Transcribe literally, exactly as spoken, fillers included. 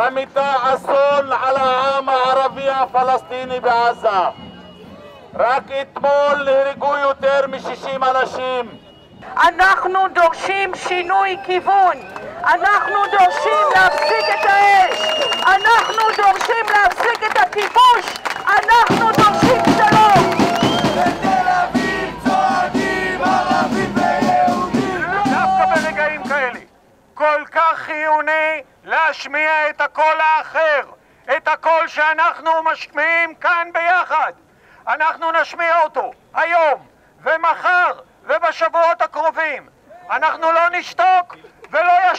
ממיטה אסון על העם הערבי הפלסטיני בעזה. רק אתמול נהרגו יותר מ-שישים אנשים. אנחנו דורשים שינוי כיוון. אנחנו דורשים להפסיק את האש. אנחנו דורשים להפסיק את הכיבוש. אנחנו דורשים שלום. בתל אביב צועדים ערבים ויהודים. דווקא ברגעים כאלה כל כך חיוני להשמיע את הקול האחר, את הקול שאנחנו משמיעים כאן ביחד. אנחנו נשמיע אותו היום ומחר ובשבועות הקרובים. אנחנו לא נשתוק ולא